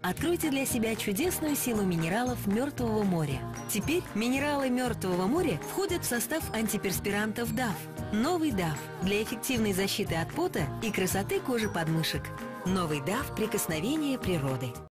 Откройте для себя чудесную силу минералов Мертвого моря. Теперь минералы Мертвого моря входят в состав антиперспирантов DAF. Новый DAF для эффективной защиты от пота и красоты кожи подмышек. Новый DAF – прикосновение природы.